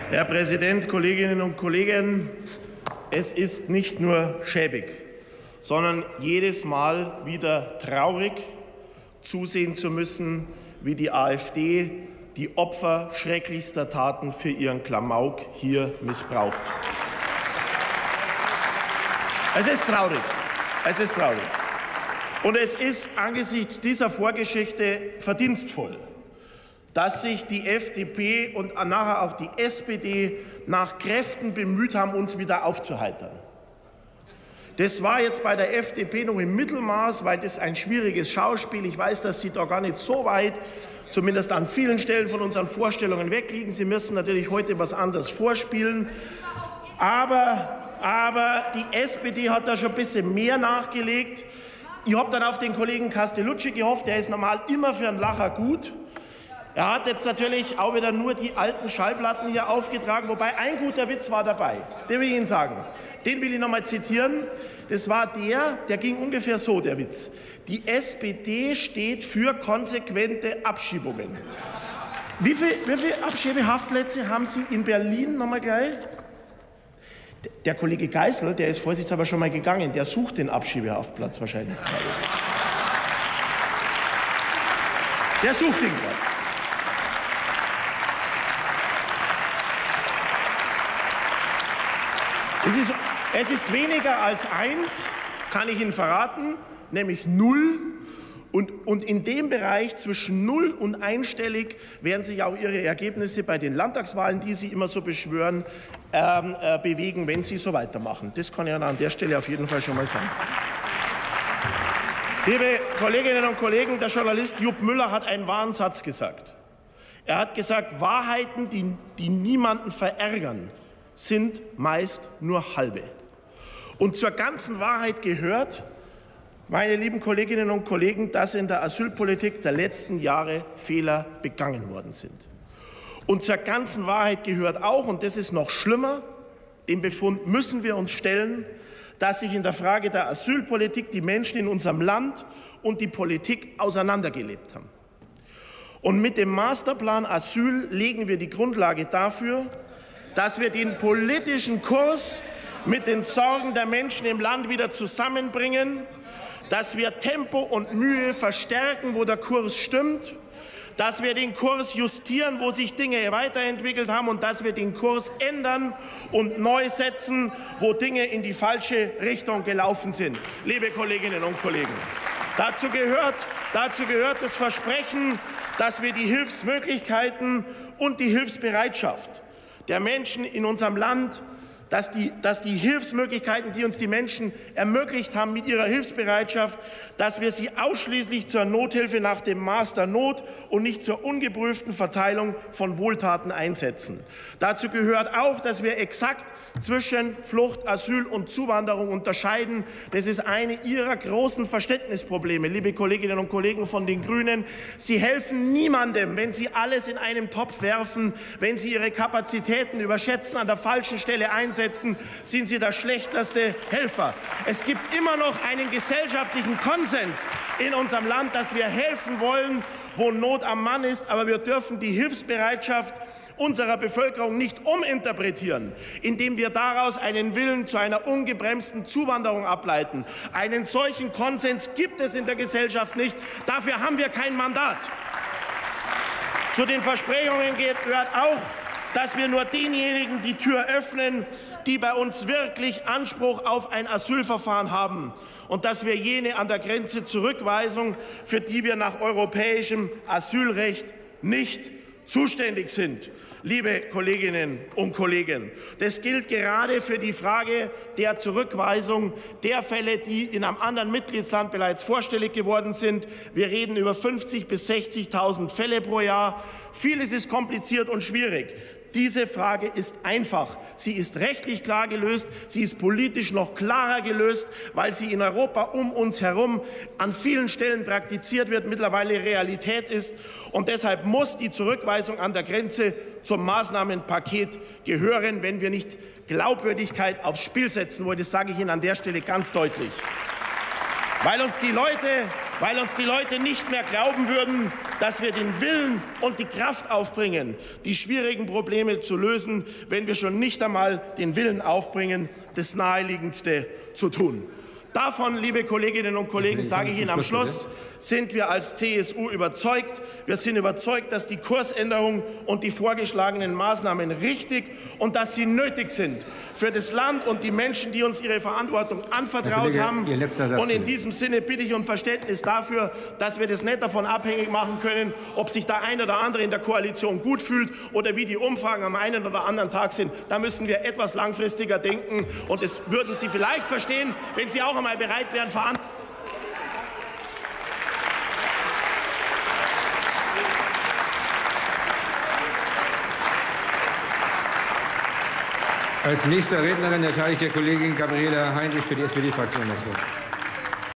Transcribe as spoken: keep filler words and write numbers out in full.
Herr Präsident, Kolleginnen und Kollegen! Es ist nicht nur schäbig, sondern jedes Mal wieder traurig, zusehen zu müssen, wie die AfD die Opfer schrecklichster Taten für ihren Klamauk hier missbraucht. Es ist traurig. Es ist traurig. Und es ist angesichts dieser Vorgeschichte verdienstvoll, dass sich die F D P und nachher auch die S P D nach Kräften bemüht haben, uns wieder aufzuheitern. Das war jetzt bei der F D P noch im Mittelmaß, weil das ein schwieriges Schauspiel. Ich weiß, dass Sie da gar nicht so weit, zumindest an vielen Stellen von unseren Vorstellungen wegliegen. Sie müssen natürlich heute was anderes vorspielen. Aber, aber die S P D hat da schon ein bisschen mehr nachgelegt. Ich habe dann auf den Kollegen Castellucci gehofft, der ist normal immer für einen Lacher gut. Er hat jetzt natürlich auch wieder nur die alten Schallplatten hier aufgetragen, wobei ein guter Witz war dabei. Den will ich Ihnen sagen. Den will ich noch mal zitieren. Das war der, der ging ungefähr so, der Witz. Die S P D steht für konsequente Abschiebungen. Wie viele wie viel Abschiebehaftplätze haben Sie in Berlin noch mal gleich? Der Kollege Geisel, der ist vorsichtshalber schon mal gegangen, der sucht den Abschiebehaftplatz wahrscheinlich gerade. Der sucht ihn gerade. Es ist, es ist weniger als eins, kann ich Ihnen verraten, nämlich null. Und, und in dem Bereich zwischen null und einstellig werden sich auch Ihre Ergebnisse bei den Landtagswahlen, die Sie immer so beschwören, ähm, äh, bewegen, wenn Sie so weitermachen. Das kann ich Ihnen an der Stelle auf jeden Fall schon mal sagen. Liebe Kolleginnen und Kollegen, der Journalist Jupp Müller hat einen wahren Satz gesagt. Er hat gesagt, Wahrheiten, die, die niemanden verärgern, sind meist nur halbe. Und zur ganzen Wahrheit gehört, meine lieben Kolleginnen und Kollegen, dass in der Asylpolitik der letzten Jahre Fehler begangen worden sind. Und zur ganzen Wahrheit gehört auch, und das ist noch schlimmer, dem Befund müssen wir uns stellen, dass sich in der Frage der Asylpolitik die Menschen in unserem Land und die Politik auseinandergelebt haben. Und mit dem Masterplan Asyl legen wir die Grundlage dafür, dass wir den politischen Kurs mit den Sorgen der Menschen im Land wieder zusammenbringen, dass wir Tempo und Mühe verstärken, wo der Kurs stimmt, dass wir den Kurs justieren, wo sich Dinge weiterentwickelt haben und dass wir den Kurs ändern und neu setzen, wo Dinge in die falsche Richtung gelaufen sind. Liebe Kolleginnen und Kollegen, dazu gehört, dazu gehört das Versprechen, dass wir die Hilfsmöglichkeiten und die Hilfsbereitschaft der Menschen in unserem Land, dass die, dass die Hilfsmöglichkeiten, die uns die Menschen ermöglicht haben mit ihrer Hilfsbereitschaft, dass wir sie ausschließlich zur Nothilfe nach dem Maß der Not und nicht zur ungeprüften Verteilung von Wohltaten einsetzen. Dazu gehört auch, dass wir exakt zwischen Flucht, Asyl und Zuwanderung unterscheiden. Das ist eine Ihrer großen Verständnisprobleme, liebe Kolleginnen und Kollegen von den Grünen. Sie helfen niemandem, wenn Sie alles in einen Topf werfen, wenn Sie Ihre Kapazitäten überschätzen, an der falschen Stelle einsetzen. Sind Sie der schlechteste Helfer. Es gibt immer noch einen gesellschaftlichen Konsens in unserem Land, dass wir helfen wollen, wo Not am Mann ist. Aber wir dürfen die Hilfsbereitschaft unserer Bevölkerung nicht uminterpretieren, indem wir daraus einen Willen zu einer ungebremsten Zuwanderung ableiten. Einen solchen Konsens gibt es in der Gesellschaft nicht. Dafür haben wir kein Mandat. Zu den Versprechungen gehört auch, dass wir nur denjenigen die Tür öffnen, die bei uns wirklich Anspruch auf ein Asylverfahren haben. Und dass wir jene an der Grenze zurückweisen, für die wir nach europäischem Asylrecht nicht zuständig sind. Liebe Kolleginnen und Kollegen, das gilt gerade für die Frage der Zurückweisung der Fälle, die in einem anderen Mitgliedsland bereits vorstellig geworden sind. Wir reden über fünfzigtausend bis sechzigtausend Fälle pro Jahr. Vieles ist kompliziert und schwierig. Diese Frage ist einfach. Sie ist rechtlich klar gelöst. Sie ist politisch noch klarer gelöst, weil sie in Europa um uns herum an vielen Stellen praktiziert wird, mittlerweile Realität ist. Und deshalb muss die Zurückweisung an der Grenze zum Maßnahmenpaket gehören, wenn wir nicht Glaubwürdigkeit aufs Spiel setzen wollen. Das sage ich Ihnen an der Stelle ganz deutlich. Weil uns die Leute, weil uns die Leute nicht mehr glauben würden, dass wir den Willen und die Kraft aufbringen, die schwierigen Probleme zu lösen, wenn wir schon nicht einmal den Willen aufbringen, das Naheliegendste zu tun. Davon, liebe Kolleginnen und Kollegen, sage ich Ihnen am Schluss, sind wir als C S U überzeugt. Wir sind überzeugt, dass die Kursänderung und die vorgeschlagenen Maßnahmen richtig und dass sie nötig sind für das Land und die Menschen, die uns ihre Verantwortung anvertraut Kollege, haben. Ihr letzter Satz, und in bitte. diesem Sinne bitte ich um Verständnis dafür, dass wir das nicht davon abhängig machen können, ob sich der eine oder andere in der Koalition gut fühlt oder wie die Umfragen am einen oder anderen Tag sind. Da müssen wir etwas langfristiger denken. Und das würden Sie vielleicht verstehen, wenn Sie auch einmal bereit wären, Verantwortung. Als nächste Rednerin erteile ich der Kollegin Gabriele Heinrich für die S P D-Fraktion das Wort.